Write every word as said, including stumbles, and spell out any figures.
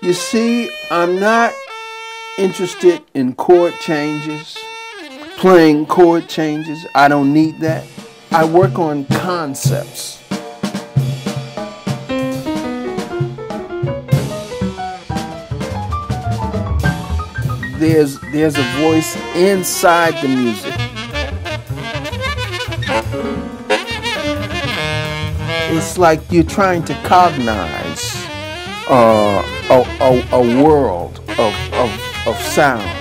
You see, I'm not interested in chord changes, playing chord changes. I don't need that. I work on concepts. There's, there's a voice inside the music. It's like you're trying to cognize uh, a, a, a world of, of, of sound.